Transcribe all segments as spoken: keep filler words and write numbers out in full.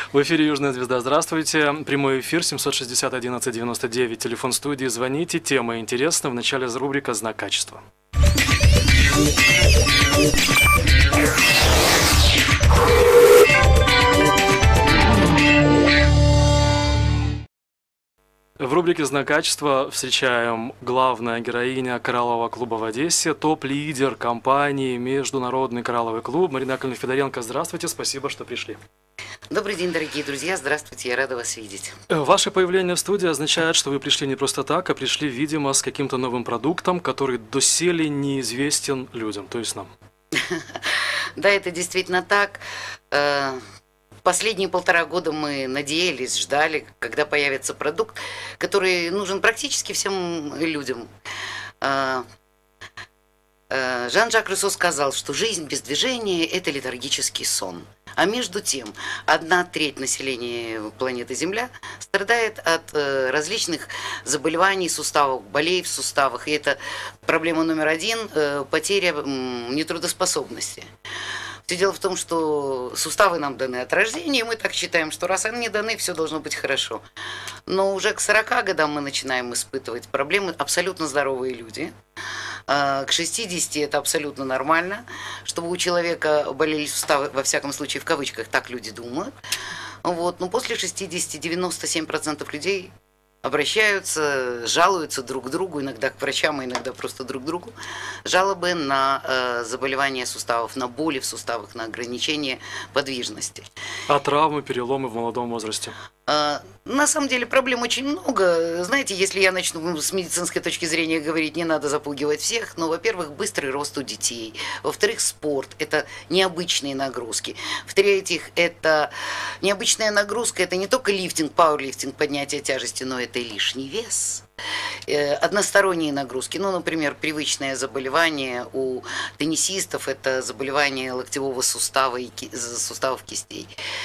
В эфире «Южная звезда». Здравствуйте. Прямой эфир семьсот шестьдесят одиннадцать девяносто девять. Телефон студии. Звоните. Тема интересна. В начале рубрика «Знак качества». В рубрике «Знак качества» встречаем главная героиня кораллового клуба в Одессе, топ-лидер компании «Международный коралловый клуб» Марина Яковлевна Федоренко. Здравствуйте, спасибо, что пришли. Добрый день, дорогие друзья, здравствуйте, я рада вас видеть. Ваше появление в студии означает, что вы пришли не просто так, а пришли, видимо, с каким-то новым продуктом, который доселе неизвестен людям, то есть нам. Да, это действительно так. Последние полтора года мы надеялись, ждали, когда появится продукт, который нужен практически всем людям. Жан-Жак Руссо сказал, что жизнь без движения – это летаргический сон. А между тем, одна треть населения планеты Земля страдает от различных заболеваний суставов, болей в суставах. И это проблема номер один – потеря нетрудоспособности. Все дело в том, что суставы нам даны от рождения, и мы так считаем, что раз они даны, все должно быть хорошо. Но уже к сорока годам мы начинаем испытывать проблемы, абсолютно здоровые люди. К шестидесяти это абсолютно нормально, чтобы у человека болели суставы, во всяком случае, в кавычках, так люди думают. Вот. Но после шестидесяти девяносто семь процентов людей обращаются, жалуются друг к другу, иногда к врачам, а иногда просто друг к другу. Жалобы на э, заболевания суставов, на боли в суставах, на ограничение подвижности. А травмы, переломы в молодом возрасте? Э, на самом деле проблем очень много. Знаете, если я начну с медицинской точки зрения говорить, не надо запугивать всех, но, во-первых, быстрый рост у детей. Во-вторых, спорт – это необычные нагрузки. В-третьих, это необычная нагрузка, это не только лифтинг, пауэрлифтинг, поднятие тяжести, но это и лишний вес. Односторонние нагрузки, ну, например, привычное заболевание у теннисистов – это заболевание локтевого сустава и суставов кистей.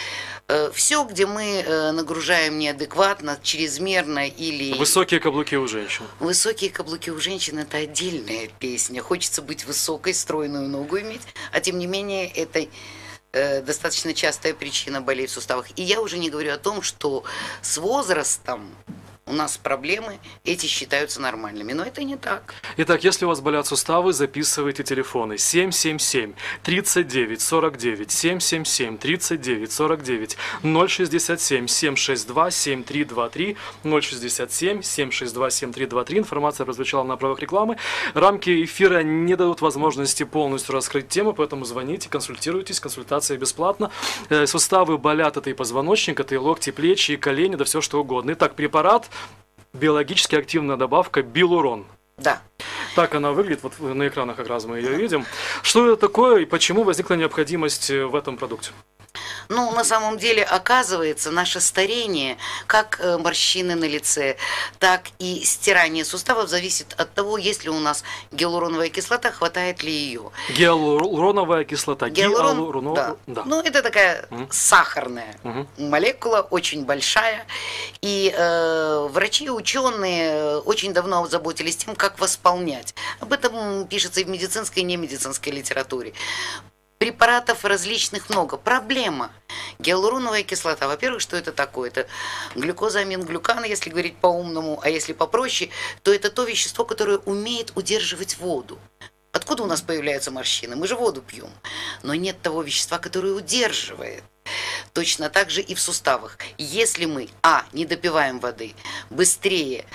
Все, где мы нагружаем неадекватно, чрезмерно или… Высокие каблуки у женщин. Высокие каблуки у женщин – это отдельная песня. Хочется быть высокой, стройную ногу иметь, а тем не менее это достаточно частая причина болей в суставах. И я уже не говорю о том, что с возрастом у нас проблемы, эти считаются нормальными, но это не так. Итак, если у вас болят суставы, записывайте телефоны семь семь семь тридцать девять сорок девять, семь семь семь тридцать девять сорок девять, ноль шестьдесят семь семь шесть два семь три два три, ноль шестьдесят семь семь шесть два семь три два три. Информация прозвучала на правах рекламы. Рамки эфира не дадут возможности полностью раскрыть тему, поэтому звоните, консультируйтесь, консультация бесплатна. Суставы болят, это и позвоночник, это и локти, плечи, и колени, да все что угодно. Итак, препарат. Биологически активная добавка Билурон. Да. Так она выглядит, вот на экранах как раз мы ее видим. Что это такое и почему возникла необходимость в этом продукте? Ну, на самом деле, оказывается, наше старение, как морщины на лице, так и стирание суставов зависит от того, есть ли у нас гиалуроновая кислота, хватает ли ее. Гиалуроновая кислота. Гиалурон, Гиалурон... да. Да. Ну, это такая угу. сахарная угу. молекула, очень большая. И э, врачи, ученые очень давно заботились тем, как восполнять. Об этом пишется и в медицинской, и немедицинской литературе. Препаратов различных много. Проблема. Гиалуроновая кислота. Во-первых, что это такое? Это глюкозамин глюкан, если говорить по-умному, а если попроще, то это то вещество, которое умеет удерживать воду. Откуда у нас появляются морщины? Мы же воду пьем. Но нет того вещества, которое удерживает. Точно так же и в суставах. Если мы, а, не допиваем воды, быстрее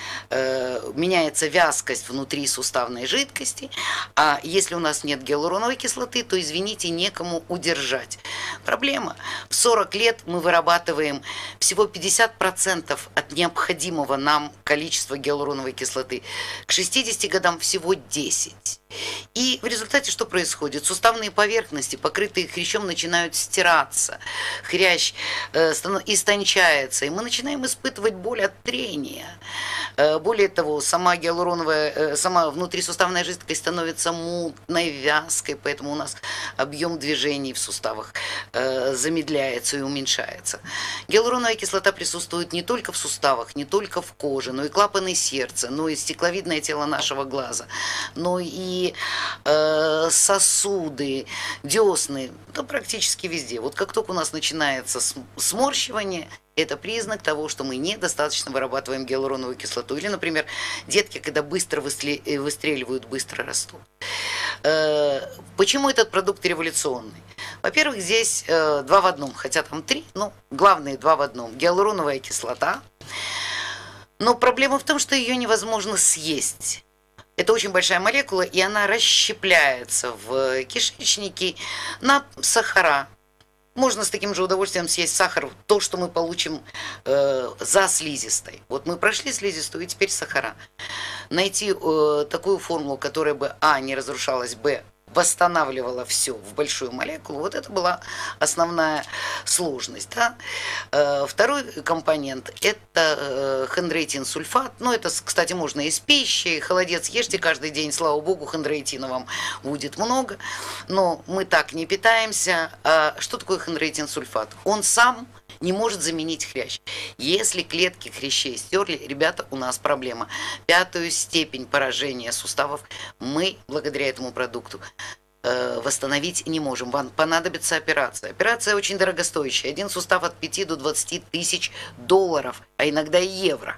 э, меняется вязкость внутри суставной жидкости, а если у нас нет гиалуроновой кислоты, то, извините, некому удержать. Проблема. В сорок лет мы вырабатываем всего пятьдесят процентов от необходимого нам количества гиалуроновой кислоты. К шестидесяти годам всего десять процентов. И в результате что происходит? Суставные поверхности, покрытые хрящом, начинают стираться. Хрящ э, истончается, и мы начинаем испытывать боль от трения. Более того, сама гиалуроновая, сама внутрисуставная жидкость становится мутной, вязкой, поэтому у нас объем движений в суставах замедляется и уменьшается. Гиалуроновая кислота присутствует не только в суставах, не только в коже, но и клапаны сердца, но и стекловидное тело нашего глаза, но и э, сосуды, десны, да, практически везде. Вот как только у нас начинается сморщивание, это признак того, что мы недостаточно вырабатываем гиалуроновую кислоту. Или, например, детки, когда быстро выстреливают, быстро растут. Почему этот продукт революционный? Во-первых, здесь два в одном, хотя там три, но главные два в одном. Гиалуроновая кислота. Но проблема в том, что ее невозможно съесть. Это очень большая молекула, и она расщепляется в кишечнике на сахара. Можно с таким же удовольствием съесть сахар, то, что мы получим э, за слизистой. Вот мы прошли слизистую, и теперь сахара. Найти э, такую формулу, которая бы, а, не разрушалась, б, восстанавливала все в большую молекулу, вот это была основная сложность. Да? Э, второй компонент – это э, хондроитин-сульфат. Ну, это, кстати, можно из пищи. Холодец ешьте каждый день, слава богу, хондроитина вам будет много. Но мы так не питаемся. А что такое хондроитин-сульфат? Он сам не может заменить хрящ. Если клетки хрящей стерли, ребята, у нас проблема. Пятую степень поражения суставов мы, благодаря этому продукту, э, восстановить не можем. Вам понадобится операция. Операция очень дорогостоящая. Один сустав от пяти до двадцати тысяч долларов, а иногда и евро.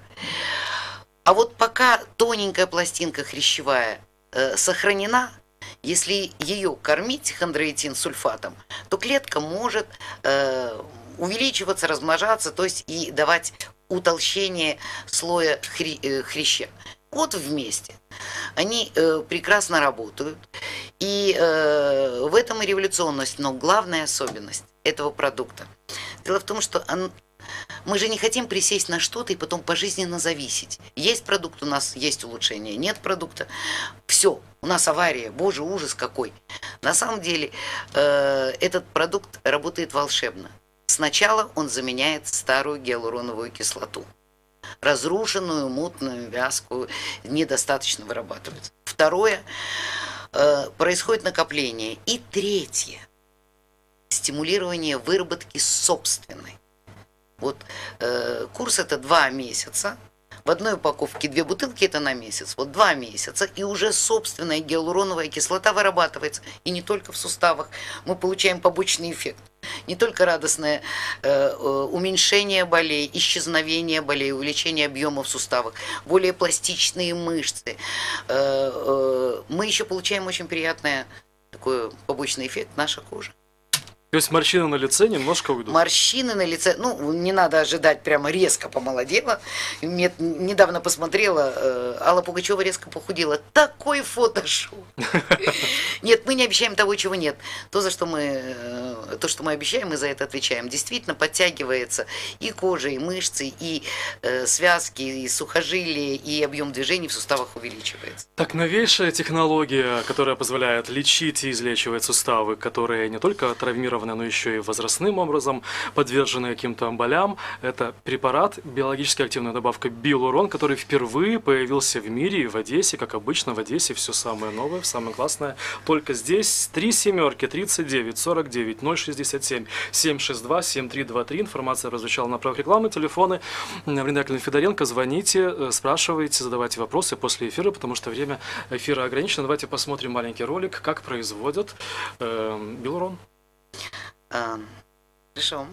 А вот пока тоненькая пластинка хрящевая э, сохранена, если ее кормить хондроитин-сульфатом, то клетка может э, увеличиваться, размножаться, то есть и давать утолщение слоя хри, э, хряща. Вот вместе они э, прекрасно работают, и э, в этом и революционность, но главная особенность этого продукта. Дело в том, что он, мы же не хотим присесть на что-то и потом пожизненно зависеть. Есть продукт, у нас есть улучшение, нет продукта, все, у нас авария, боже, ужас какой. На самом деле э, этот продукт работает волшебно. Сначала он заменяет старую гиалуроновую кислоту. Разрушенную, мутную, вязкую, недостаточно вырабатывается. Второе, э, происходит накопление. И третье, стимулирование выработки собственной. Вот э, курс это два месяца. В одной упаковке две бутылки, это на месяц. Вот два месяца, и уже собственная гиалуроновая кислота вырабатывается. И не только в суставах. Мы получаем побочный эффект. Не только радостное э, уменьшение болей, исчезновение болей, увеличение объема в суставах, более пластичные мышцы. Э, э, мы еще получаем очень приятный такой побочный эффект – наша кожа. То есть морщины на лице немножко уйдут? Морщины на лице, ну, не надо ожидать, прямо резко помолодела. Мне недавно посмотрела, э, Алла Пугачева резко похудела. Такой фотошоп. Нет, мы не обещаем того, чего нет. То, за что мы, э, то, что мы обещаем, мы за это отвечаем. Действительно, подтягивается и кожа, и мышцы, и э, связки, и сухожилия, и объем движений в суставах увеличивается. Так, новейшая технология, которая позволяет лечить и излечивать суставы, которые не только травмированы, но еще и возрастным образом подвержены каким-то болям. Это препарат, биологически активная добавка Билурон, который впервые появился в мире и в Одессе. Как обычно, в Одессе все самое новое, самое классное. Только здесь три семерки, тридцать девять, сорок девять, ноль шестьдесят семь, семь шесть два, семь три два три. Информация прозвучала на правах рекламы. Телефоны Марина Яковлевна Федоренко. Звоните, спрашивайте, задавайте вопросы после эфира, потому что время эфира ограничено. Давайте посмотрим маленький ролик, как производят э, Билурон. А, хорошо.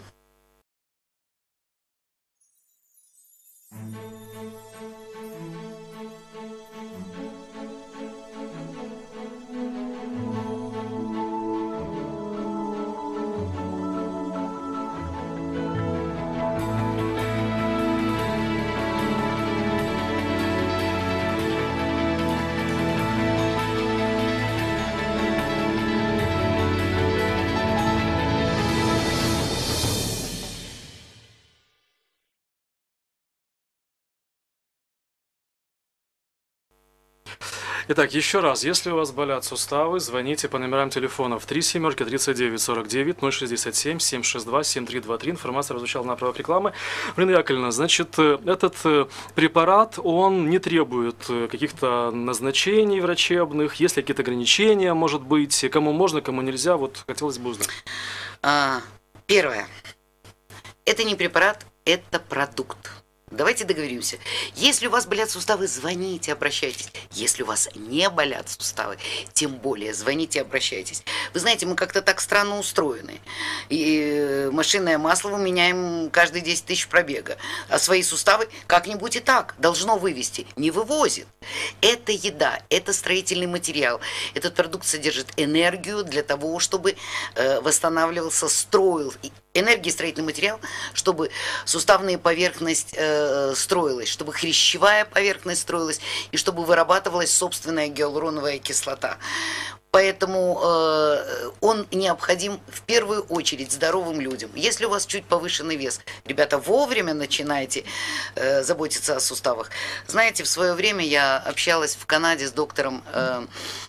Итак, еще раз, если у вас болят суставы, звоните по номерам телефонов три семерки тридцать девять сорок девять, ноль шестьдесят семь, семь шесть два, семь три два три. Информация прозвучала на правах рекламы. Марина Яковлевна, значит, этот препарат, он не требует каких-то назначений врачебных, есть ли какие-то ограничения, может быть, кому можно, кому нельзя, вот хотелось бы узнать. А, первое. Это не препарат, это продукт. Давайте договоримся. Если у вас болят суставы, звоните, обращайтесь. Если у вас не болят суставы, тем более звоните, обращайтесь. Вы знаете, мы как-то так странно устроены. И машинное масло мы меняем каждые десять тысяч пробега. А свои суставы как-нибудь и так должно вывести. Не вывозит. Это еда, это строительный материал. Этот продукт содержит энергию для того, чтобы э, восстанавливался, строил. Энергия, строительный материал, чтобы суставная поверхность э, строилась, чтобы хрящевая поверхность строилась и чтобы вырабатывалась собственная гиалуроновая кислота. Поэтому э, он необходим в первую очередь здоровым людям. Если у вас чуть повышенный вес, ребята, вовремя начинайте э, заботиться о суставах. Знаете, в свое время я общалась в Канаде с доктором э,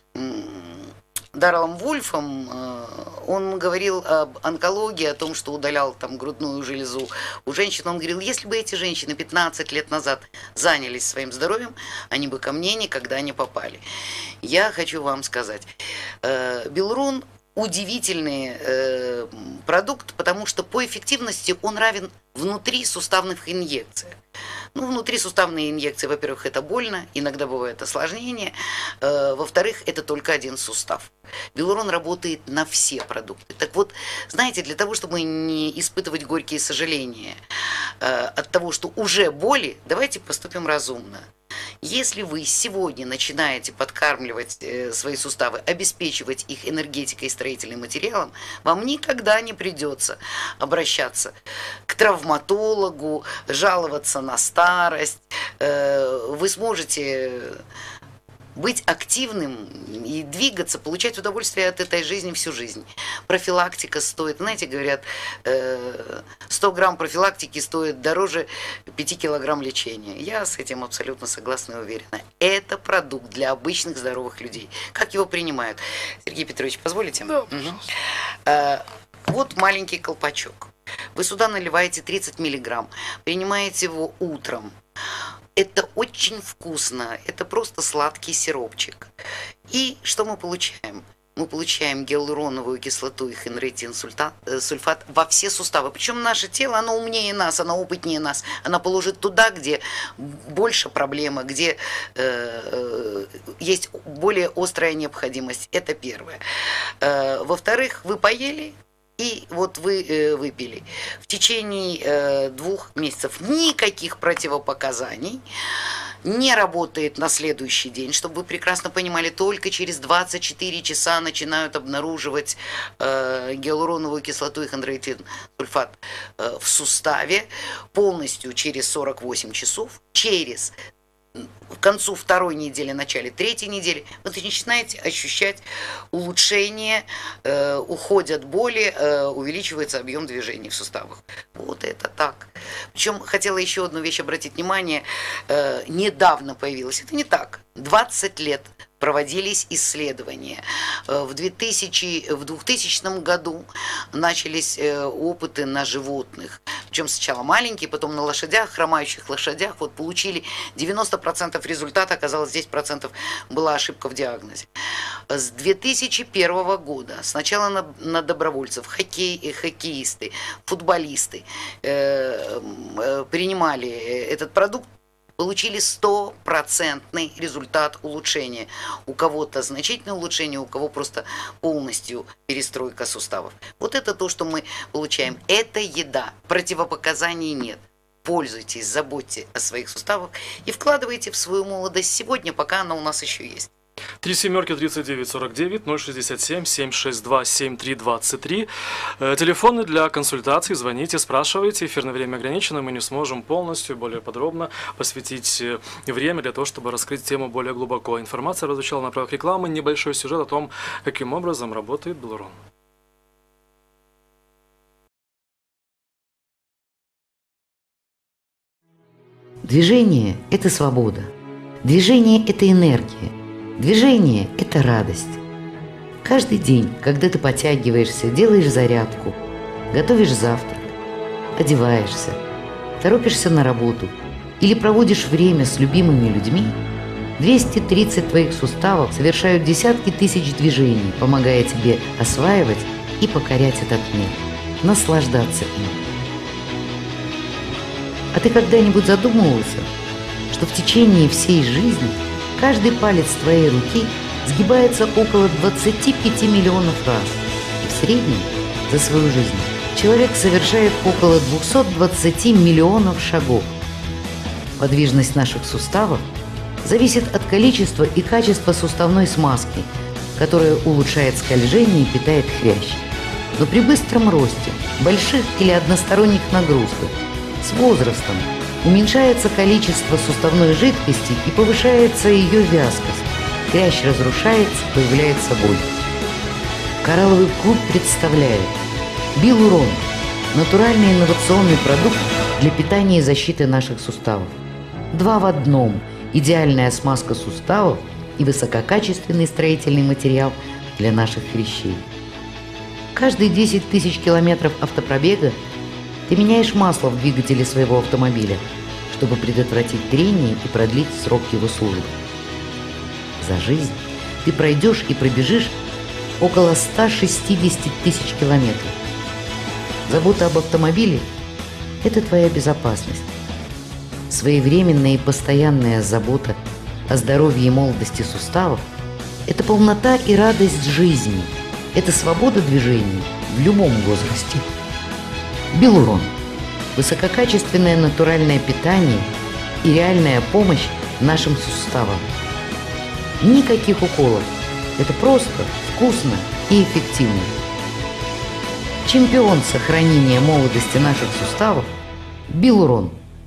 Дарреллом Вульфом. Он говорил об онкологии, о том, что удалял там грудную железу у женщин. Он говорил, если бы эти женщины пятнадцать лет назад занялись своим здоровьем, они бы ко мне никогда не попали. Я хочу вам сказать, Белрун удивительный э, продукт, потому что по эффективности он равен внутрисуставных инъекциях. Ну, внутрисуставные инъекции, во-первых, это больно, иногда бывает осложнение, э, во-вторых, это только один сустав. Белрун работает на все продукты. Так вот, знаете, для того, чтобы не испытывать горькие сожаления э, от того, что уже боли, давайте поступим разумно. Если вы сегодня начинаете подкармливать э, свои суставы, обеспечивать их энергетикой и строительным материалом, вам никогда не придется обращаться к травматологу, жаловаться на старость. Э, вы сможете быть активным и двигаться, получать удовольствие от этой жизни всю жизнь. Профилактика стоит, знаете, говорят, сто грамм профилактики стоит дороже пяти килограмм лечения. Я с этим абсолютно согласна и уверена. Это продукт для обычных здоровых людей. Как его принимают? Сергей Петрович, позволите? Да, угу. Вот маленький колпачок. Вы сюда наливаете тридцать миллиграмм, принимаете его утром. Это очень вкусно, это просто сладкий сиропчик. И что мы получаем? Мы получаем гиалуроновую кислоту и хенреитин-сульфат во все суставы. Причем наше тело, оно умнее нас, оно опытнее нас. Оно положит туда, где больше проблема, где э, э, есть более острая необходимость. Это первое. Э, во-вторых, вы поели, и вот вы э, выпили. В течение э, двух месяцев никаких противопоказаний, не работает на следующий день, чтобы вы прекрасно понимали, только через двадцать четыре часа начинают обнаруживать э, гиалуроновую кислоту и хондроитин-сульфат э, в суставе, полностью через сорок восемь часов, через к концу второй недели, начале третьей недели, вы начинаете ощущать улучшение, э, уходят боли, э, увеличивается объем движений в суставах. Вот это так. Причем хотела еще одну вещь обратить внимание. Э, недавно появилось, это не так, двадцать лет проводились исследования. В двухтысячном году начались опыты на животных. Причем сначала маленькие, потом на лошадях, хромающих лошадях. Вот получили девяносто процентов результата, оказалось десять процентов была ошибка в диагнозе. С две тысячи первого года сначала на, на добровольцев, хоккей, хоккеисты, футболисты э, э, принимали этот продукт, получили стопроцентный результат улучшения. У кого-то значительное улучшение, у кого просто полностью перестройка суставов. Вот это то, что мы получаем. Это еда. Противопоказаний нет. Пользуйтесь, заботьтесь о своих суставах и вкладывайте в свою молодость сегодня, пока она у нас еще есть. Три семерки тридцать девять сорок девять, ноль шестьдесят семь, семь шесть два, семь три двадцать три. Телефоны для консультаций. Звоните, спрашивайте. Эфирное время ограничено. Мы не сможем полностью, более подробно посвятить время для того, чтобы раскрыть тему более глубоко. Информация разучала на правах рекламы. Небольшой сюжет о том, каким образом работает Белрун. Движение – это свобода. Движение – это энергия. Движение – это радость. Каждый день, когда ты подтягиваешься, делаешь зарядку, готовишь завтрак, одеваешься, торопишься на работу или проводишь время с любимыми людьми, двести тридцать твоих суставов совершают десятки тысяч движений, помогая тебе осваивать и покорять этот мир, наслаждаться им. А ты когда-нибудь задумывался, что в течение всей жизни каждый палец твоей руки сгибается около двадцати пяти миллионов раз, и в среднем за свою жизнь человек совершает около двухсот двадцати миллионов шагов. Подвижность наших суставов зависит от количества и качества суставной смазки, которая улучшает скольжение и питает хрящ. Но при быстром росте, больших или односторонних нагрузках, с возрастом уменьшается количество суставной жидкости и повышается ее вязкость. Хрящ разрушается, появляется боль. Коралловый клуб представляет Билурон – натуральный инновационный продукт для питания и защиты наших суставов. Два в одном – идеальная смазка суставов и высококачественный строительный материал для наших хрящей. Каждые десять тысяч километров автопробега ты меняешь масло в двигателе своего автомобиля, чтобы предотвратить трение и продлить срок его службы. За жизнь ты пройдешь и пробежишь около ста шестидесяти тысяч километров. Забота об автомобиле – это твоя безопасность. Своевременная и постоянная забота о здоровье и молодости суставов – это полнота и радость жизни, это свобода движений в любом возрасте. Билурон – высококачественное натуральное питание и реальная помощь нашим суставам. Никаких уколов. Это просто, вкусно и эффективно. Чемпион сохранения молодости наших суставов – Билурон.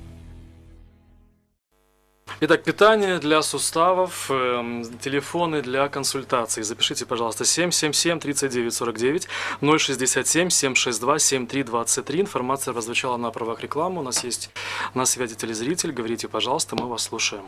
Итак, питание для суставов, э, телефоны для консультаций. Запишите, пожалуйста, семь семь семь тридцать девять сорок девять, ноль шестьдесят семь семь шесть два семь три двадцать три. Информация прозвучала на правах рекламы. У нас есть на связи телезритель. Говорите, пожалуйста, мы вас слушаем.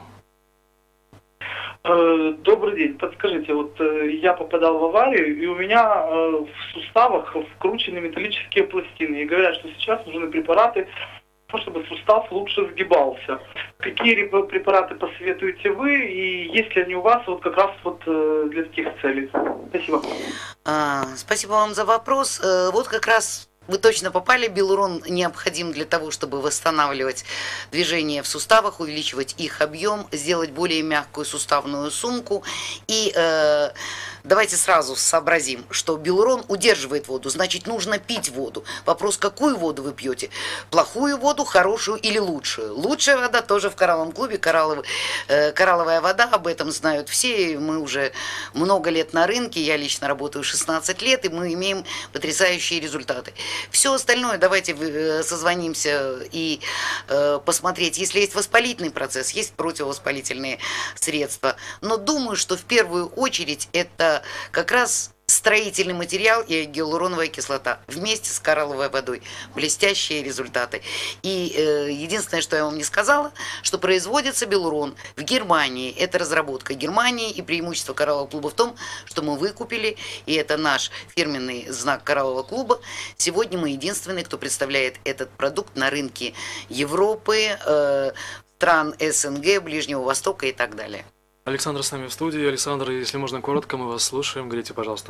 Добрый день. Подскажите, вот я попадал в аварию, и у меня в суставах вкручены металлические пластины. И говорят, что сейчас нужны препараты, чтобы сустав лучше сгибался. Какие препараты посоветуете вы, и есть ли они у вас вот как раз вот для таких целей? Спасибо. А, спасибо вам за вопрос. Вот как раз вы точно попали. Билурон необходим для того, чтобы восстанавливать движение в суставах, увеличивать их объем, сделать более мягкую суставную сумку. И э, давайте сразу сообразим, что билурон удерживает воду, значит, нужно пить воду. Вопрос, какую воду вы пьете? Плохую воду, хорошую или лучшую? Лучшая вода тоже в коралловом клубе. Коралловый, э, коралловая вода, об этом знают все. Мы уже много лет на рынке, я лично работаю шестнадцать лет, и мы имеем потрясающие результаты. Все остальное давайте созвонимся и э, посмотреть. Если есть воспалительный процесс, есть противовоспалительные средства. Но думаю, что в первую очередь это как раз строительный материал и гиалуроновая кислота вместе с коралловой водой. Блестящие результаты. И э, единственное, что я вам не сказала, что производится билурон в Германии. Это разработка Германии, и преимущество кораллового клуба в том, что мы выкупили, и это наш фирменный знак кораллового клуба. Сегодня мы единственные, кто представляет этот продукт на рынке Европы, э, стран СНГ, Ближнего Востока и так далее. Александр с нами в студии. Александр, если можно коротко, мы вас слушаем. Говорите, пожалуйста.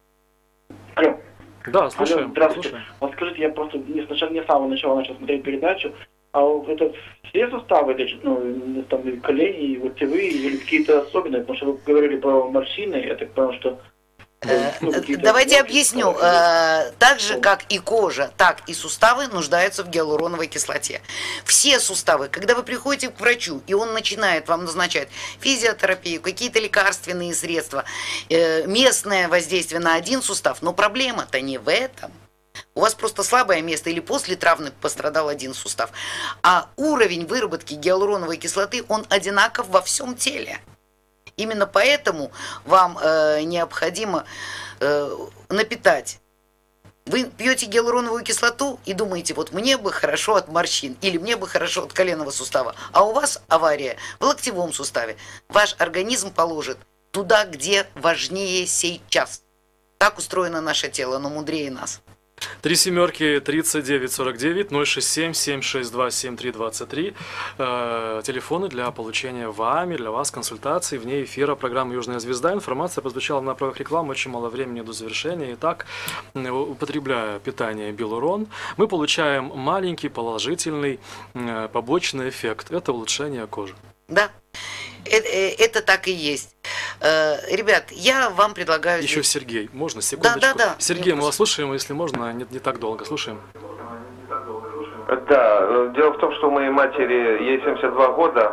Алло. Да, слушаем. Алло, здравствуйте. Слушаем. Вот скажите, я просто не, сначала, не с самого начала начал смотреть передачу, а это все суставы лечат, ну, там, и колени, и локтевые, или какие-то особенные, потому что вы говорили про морщины, я так понял, что... Ну, давайте объясню. Так же, как и кожа, так и суставы нуждаются в гиалуроновой кислоте. Все суставы, когда вы приходите к врачу, и он начинает вам назначать физиотерапию, какие-то лекарственные средства, местное воздействие на один сустав, но проблема-то не в этом. У вас просто слабое место или после травмы пострадал один сустав. А уровень выработки гиалуроновой кислоты, он одинаков во всем теле. Именно поэтому вам э, необходимо э, напитать. Вы пьете гиалуроновую кислоту и думаете, вот мне бы хорошо от морщин, или мне бы хорошо от коленного сустава, а у вас авария в локтевом суставе. Ваш организм положит туда, где важнее сейчас. Так устроено наше тело, оно мудрее нас. Три семерки, тридцать девять сорок девять, ноль шесть семь, семь шесть два, семь три двадцать три. Э, телефоны для получения вами, для вас консультаций вне эфира программы «Южная звезда». Информация прозвучала на правах рекламы, очень мало времени до завершения. Итак, употребляя питание Белурон, мы получаем маленький положительный э, побочный эффект. Это улучшение кожи. Да, это, это так и есть. Ребят, я вам предлагаю... Еще здесь... Сергей, можно секундочку? Да, да, да. Сергей, мы вас слушаем, если можно, не, не так долго. Слушаем. Да, дело в том, что у моей матери, ей семьдесят два года,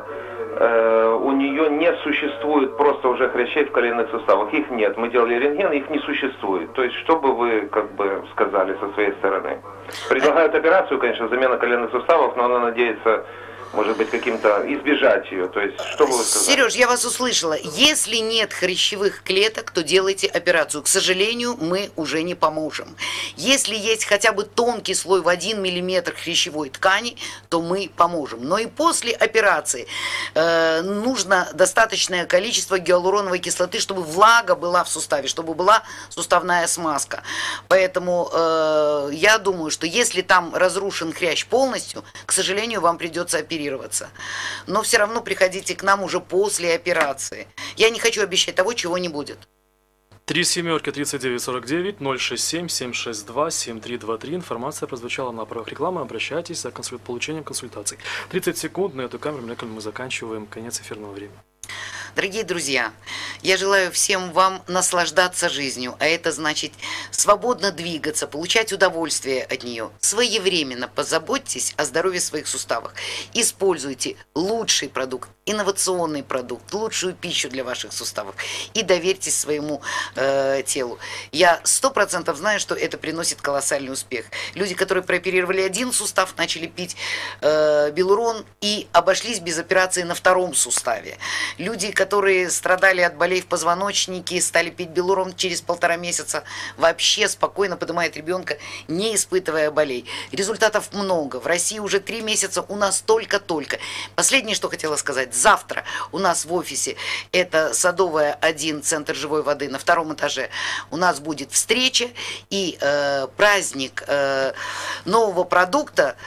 э, у нее не существует просто уже хрящей в коленных суставах. Их нет. Мы делали рентген, их не существует. То есть, что бы вы, как бы, сказали со своей стороны? Предлагают операцию, конечно, замена коленных суставов, но она надеется... может быть, каким-то избежать ее. То есть, что вы сказали? Сереж, я вас услышала. Если нет хрящевых клеток, то делайте операцию. К сожалению, мы уже не поможем. Если есть хотя бы тонкий слой в один миллиметр хрящевой ткани, то мы поможем. Но и после операции э, нужно достаточное количество гиалуроновой кислоты, чтобы влага была в суставе, чтобы была суставная смазка. Поэтому э, я думаю, что если там разрушен хрящ полностью, к сожалению, вам придется оперировать. Но все равно приходите к нам уже после операции. Я не хочу обещать того, чего не будет. Три семерки, тридцать девять сорок девять, ноль шесть семь, семь шесть два, семь три два три. Информация прозвучала на правах рекламы. Обращайтесь за консуль... получением консультаций. тридцать секунд на эту камеру, мы заканчиваем конец эфирного времени. Дорогие друзья, я желаю всем вам наслаждаться жизнью, а это значит свободно двигаться, получать удовольствие от нее. Своевременно позаботьтесь о здоровье своих суставов. Используйте лучший продукт, инновационный продукт, лучшую пищу для ваших суставов и доверьтесь своему э, телу. Я сто процентов знаю, что это приносит колоссальный успех. Люди, которые прооперировали один сустав, начали пить э, Белурон и обошлись без операции на втором суставе. Люди, которые страдали от болей в позвоночнике, стали пить Белурон через полтора месяца, вообще спокойно поднимают ребенка, не испытывая болей. Результатов много. В России уже три месяца, у нас только-только. Последнее, что хотела сказать. Завтра у нас в офисе, это Садовая один, Центр живой воды, на втором этаже, у нас будет встреча и э, праздник э, нового продукта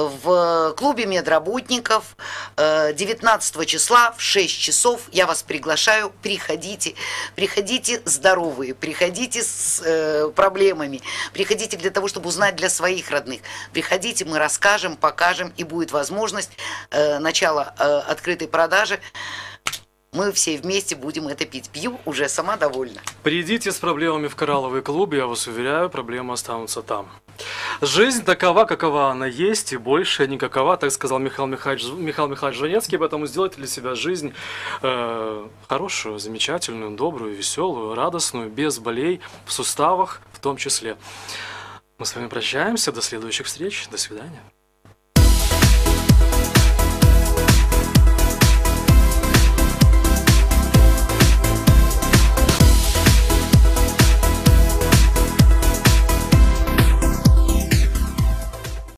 в клубе медработников девятнадцатого числа в шесть часов. Я вас приглашаю, приходите, приходите здоровые, приходите с э, проблемами, приходите для того, чтобы узнать для своих родных. Приходите, мы расскажем, покажем, и будет возможность э, начала э, открытой продажи. Мы все вместе будем это пить. Пью, уже сама довольна. Придите с проблемами в коралловый клуб, я вас уверяю, проблемы останутся там. Жизнь такова, какова она есть, и больше никакова, так сказал Михаил Михайлович, Михаил Михайлович Жванецкий, поэтому сделайте для себя жизнь э, хорошую, замечательную, добрую, веселую, радостную, без болей, в суставах в том числе. Мы с вами прощаемся, до следующих встреч, до свидания.